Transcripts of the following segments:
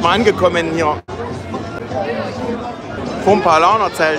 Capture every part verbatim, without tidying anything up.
wir angekommen hier. Vom Paulaner-Zelt.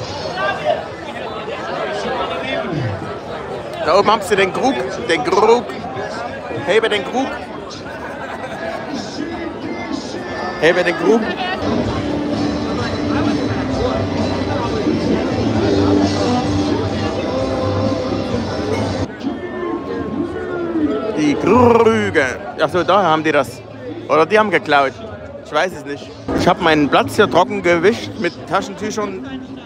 Da oben haben sie den Krug, den Krug. Hebe den Krug. Hebe den Krug. Die Krüge. Achso, da haben die das. Oder die haben geklaut. Ich weiß es nicht. Ich habe meinen Platz hier trocken gewischt mit Taschentüchern.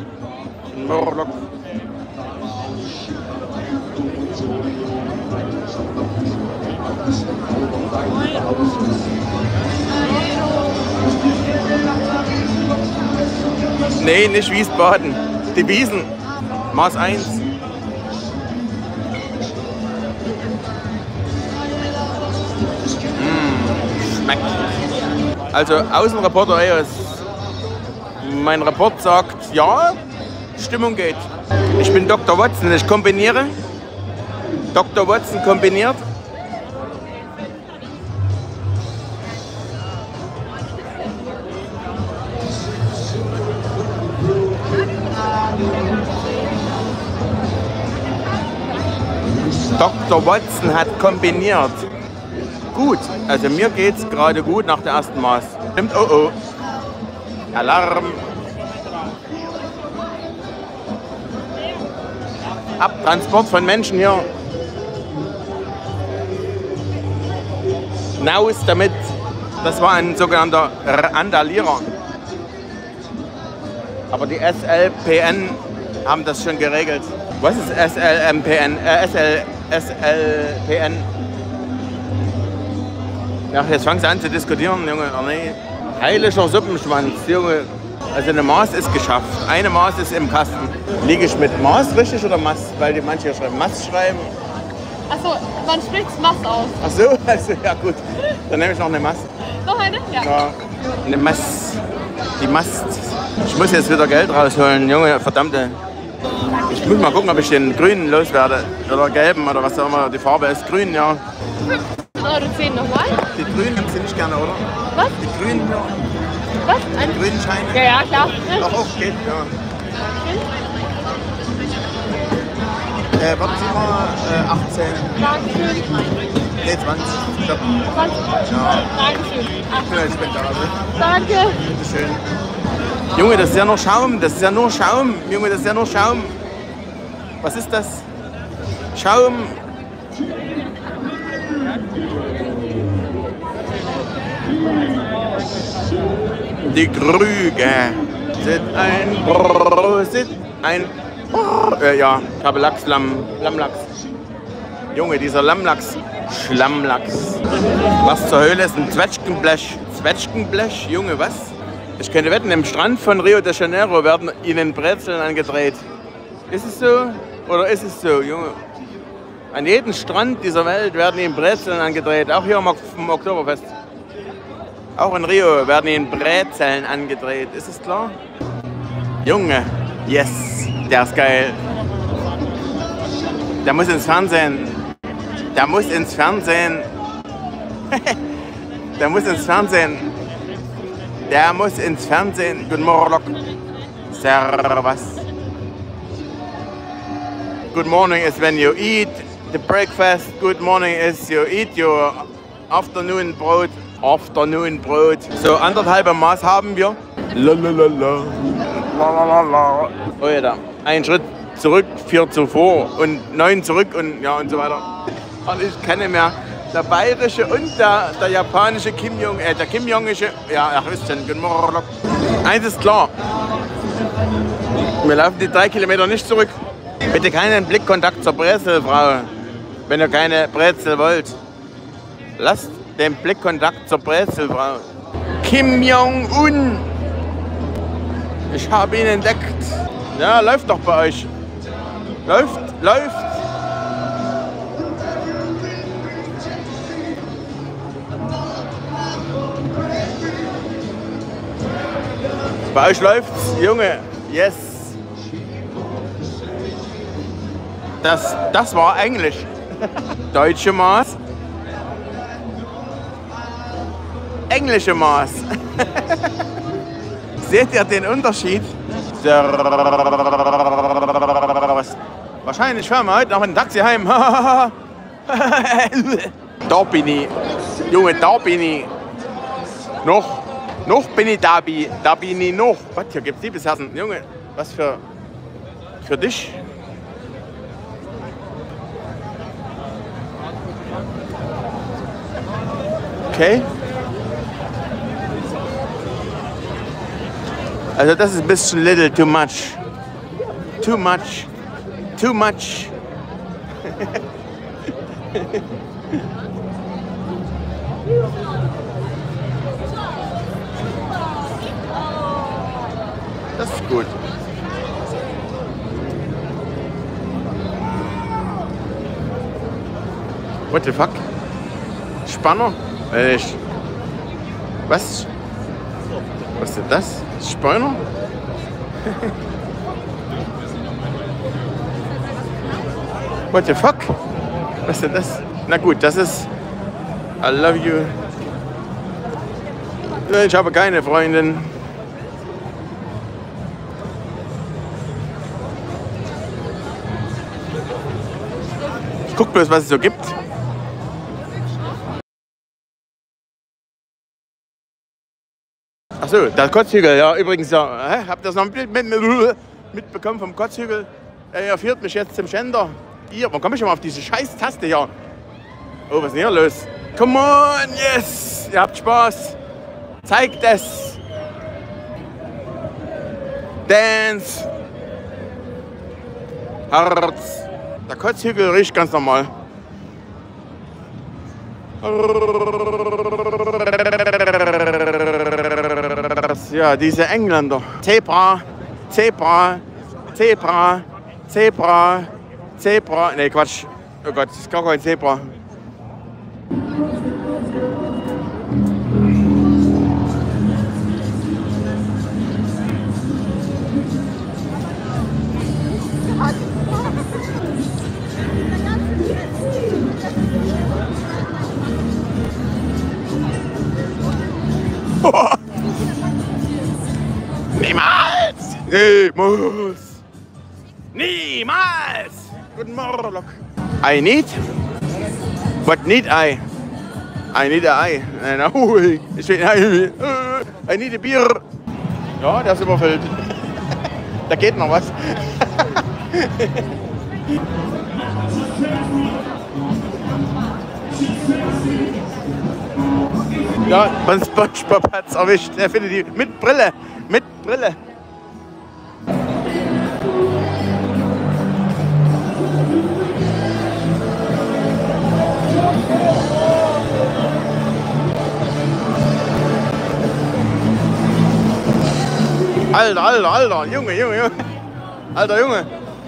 Nee, nicht Wiesbaden. Die Wiesen. Maß eins. Schmeckt. Also Außenreporter E O S. Mein Report sagt, ja, Stimmung geht. Ich bin Doktor Watson, ich kombiniere. Doktor Watson kombiniert. Doktor Watson hat kombiniert. Gut, also mir geht's gerade gut nach der ersten Maß. Stimmt, oh oh. Alarm. Abtransport von Menschen hier. Naus damit. Das war ein sogenannter Randalierer. Aber die S L P N haben das schon geregelt. Was ist S L M P N? Äh, S L, S L P N? Ja, jetzt fangen sie an zu diskutieren, Junge. Oh nee. Heiliger Suppenschwanz, Junge. Also eine Maß ist geschafft. Eine Maß ist im Kasten. Liege ich mit Maß richtig oder Maß? Weil die manche schreiben Maß schreiben. Achso, man spricht Maß aus. Ach so, also ja gut. Dann nehme ich noch eine Maß. Noch eine? Ja. Ja, eine Maß. Die Mast. Ich muss jetzt wieder Geld rausholen, Junge, verdammte. Ich muss mal gucken, ob ich den grünen loswerde. Oder gelben oder was auch immer die Farbe ist. Grün, ja. fünfzehn Euro zehn nochmal. Die grünen haben sie nicht gerne, oder? Was? Die grünen, ja. Was? Ein Die grünen Scheine? Ja, ja, klar. Ach, auch geht, ja. Äh, warten Sie mal, äh, achtzehn. Dankeschön. Nee, zwanzig. Stopp. zwanzig? Ja. Dankeschön. Ich bin ein Spendare. Danke. Bitteschön. Junge, das ist ja nur Schaum. Das ist ja nur Schaum. Junge, das ist ja nur Schaum. Was ist das? Schaum. Die Krüge sind ein Brrr, sind ein Brrr. Äh, ja, ich habe Lachs, Lamm, Lammlachs. Junge, dieser Lammlachs, Schlammlachs. Was zur Höhle ist ein Zwetschgenblech? Zwetschgenblech? Junge, was? Ich könnte wetten, im Strand von Rio de Janeiro werden ihnen Brezeln angedreht. Ist es so? Oder ist es so, Junge? An jedem Strand dieser Welt werden ihnen Brezeln angedreht. Auch hier im Oktoberfest. Auch in Rio werden ihnen Brezeln angedreht. Ist es klar? Junge, yes, der ist geil. Der muss ins Fernsehen. Der muss ins Fernsehen. Der muss ins Fernsehen. Der muss ins Fernsehen. Guten Morgen. Servus. Good morning is when you eat the breakfast. Good morning is you eat your afternoon Brot. Afternoon Brot. So anderthalb Maß haben wir. Lalalala. Lalalala. Oh ja, da. Ein Schritt zurück, vier zuvor und neun zurück und ja und so weiter. Und ich kenne mehr der bayerische und der, der japanische Kim Jong, äh, der Kim Jongische. Ja, Herr Christian, guten Morgen. Eins ist klar. Wir laufen die drei Kilometer nicht zurück. Bitte keinen Blickkontakt zur Brezelfrau, wenn ihr keine Brezel wollt. Lasst den Blickkontakt zur Brezelfrau. Kim Jong-un. Ich habe ihn entdeckt. Ja, läuft doch bei euch. Läuft, läuft. Bei euch läuft's, Junge. Yes. Das, das war Englisch. Deutsche Maß. englische Maß. Seht ihr den Unterschied? Wahrscheinlich fahren wir heute noch ein Taxi heim. Da bin ich. Junge, da bin ich. Noch. Noch bin ich da. Da bin ich noch. Was, hier gibt's Liebesherzen. Junge, was für... Für dich. Okay. Also das ist ein bisschen little too much. Too much. Too much. Das ist gut. What the fuck? Spanner? Äh, ich... Was? Was ist denn das? Spanner? What the fuck? Was ist denn das? Na gut, das ist... I love you. Ich habe keine Freundin. Ich guck bloß, was es so gibt. Achso, der Kotzhügel, ja, übrigens, ja. Hä? Habt ihr das noch mit, mit, mitbekommen vom Kotzhügel? Er führt mich jetzt zum Schänder. Hier, warum komme ich schon mal auf diese scheiß Taste hier? Oh, was ist denn hier los? Come on, yes! Ihr habt Spaß. Zeigt es. Dance. Herz. Der Kotzhügel riecht ganz normal. Ja, diese Engländer. Zebra, Zebra, Zebra, Zebra, Zebra. Ne, Quatsch. Oh Gott, das ist gar kein Zebra. Niemals! Niemals! Niemals! Guten Morgen. I need? What need I? I need a eye. No, ich will, I need a beer. Ja, der ist überfüllt. Da geht noch was. Ja, beim SpongeBob hat's erwischt. Er findet die mit Brille. Mit Brille. Alter, Alter, Alter, Junge, Junge, Junge. Alter Junge.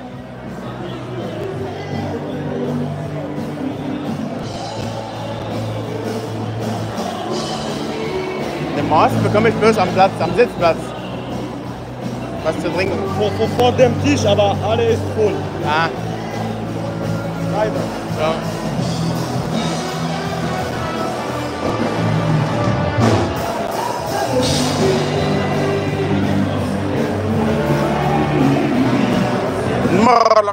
Den Maß bekomme ich bloß am Platz, am Sitzplatz. Was zu trinken. Vor, vor, vor dem Tisch, aber alles ist voll. Ah. Weiter. Ja. Morlock.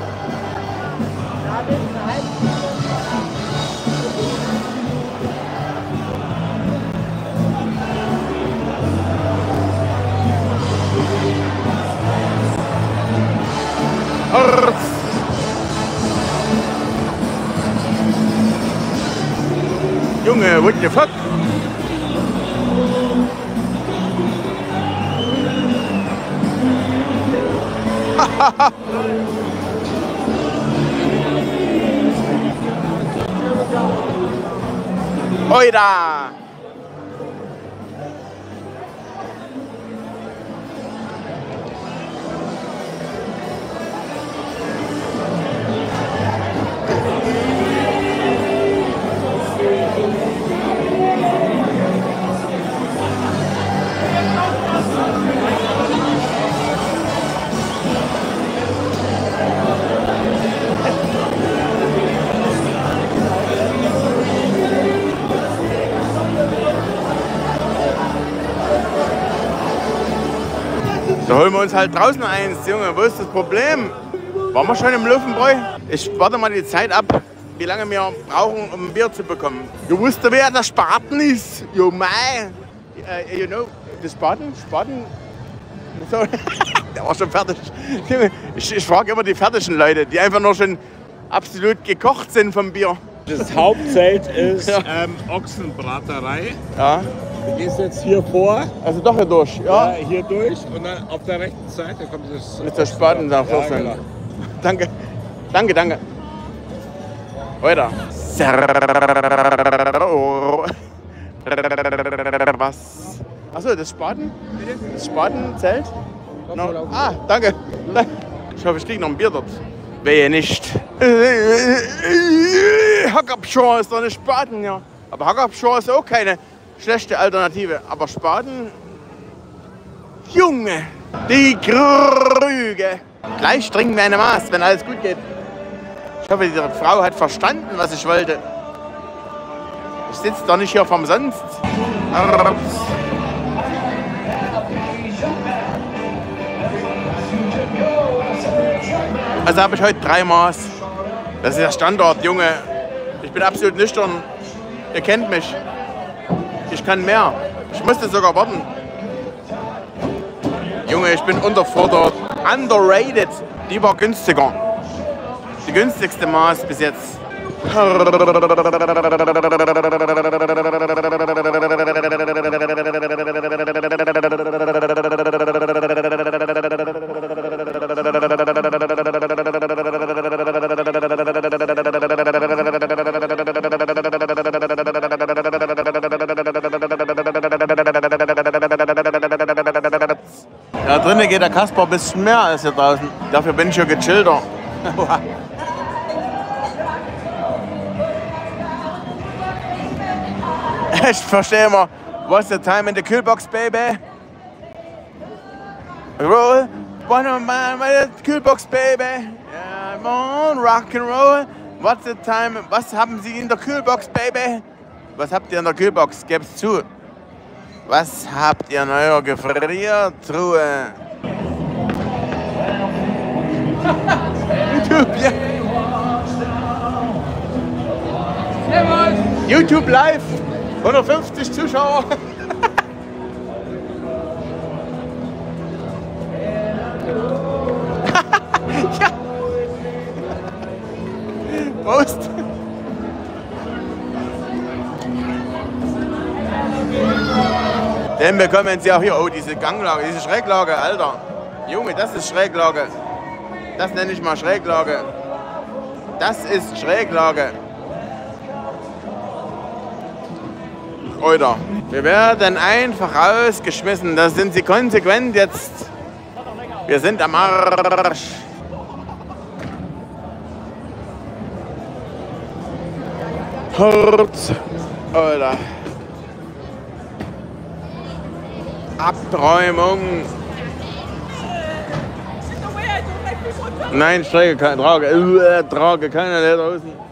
Junge, what the fuck? Oida! Da holen wir uns halt draußen eins, Junge. Wo ist das Problem? Waren wir schon im Löwenbräu? Ich warte mal die Zeit ab, wie lange wir brauchen, um ein Bier zu bekommen. Du wusstest, wer der Spaten ist? Jo, mei. Uh, you know, der Spaten? Spaten? So. Der war schon fertig. Ich, ich frage immer die fertigen Leute, die einfach nur schon absolut gekocht sind vom Bier. Das Hauptzelt ist Ja. ähm, Ochsenbraterei. Ja, Du gehst jetzt hier vor, also doch hier durch. Ja, äh, hier durch und dann auf der rechten Seite kommt das. mit der Spaten da Ja, vorstellen. genau. Danke, danke, danke. Weiter. Was? Achso, das Spaten? Das Spatenzelt? No. Ah, danke. Ich hoffe, ich kriege noch ein Bier dort. Wehe nicht. Hackabschor ist doch eine Spaten, ja. Aber Hackabschor ist auch keine schlechte Alternative. Aber Spaten, Junge, die Krüge. Gleich trinken wir eine Maß, wenn alles gut geht. Ich hoffe, diese Frau hat verstanden, was ich wollte. Ich sitze doch nicht hier vom Sonst. Also habe ich heute drei Maß. Das ist der Standard, Junge. Ich bin absolut nüchtern. Ihr kennt mich. Ich kann mehr. Ich musste sogar warten. Junge, ich bin unterfordert. Underrated. Die war günstiger. Die günstigste Maß bis jetzt. Da drinnen geht der Kasper ein bisschen mehr als hier draußen. Dafür bin ich ja gechillter. Ich verstehe immer. What's the time in the Kühlbox, baby? Roll. Wanna man my Kühlbox, baby? Yeah, I'm on rock and roll. What's the time? Was haben Sie in der Kühlbox, baby? Was habt ihr in der Kühlbox? Gebt's zu. Was habt ihr in eurer Gefriertruhe? YouTube, ja. YouTube live. hundertfünfzig Zuschauer. Ja. Prost. Denn bekommen Sie auch hier, oh, diese Ganglage, diese Schräglage, Alter. Junge, das ist Schräglage. Das nenne ich mal Schräglage. Das ist Schräglage. Oder wir werden einfach rausgeschmissen. Da sind sie konsequent jetzt. Wir sind am Arsch. Hurt. Oder. Abträumung. Nein, ich trage keine, trage, äh, trage keine da draußen.